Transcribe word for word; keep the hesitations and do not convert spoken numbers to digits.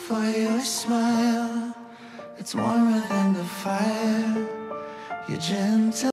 for your smile. It's warmer than the fire. You're gentle.